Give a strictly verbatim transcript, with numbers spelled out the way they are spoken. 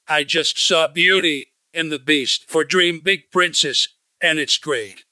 I just saw Beauty and the Beast for Dream Big Princess, and it's great.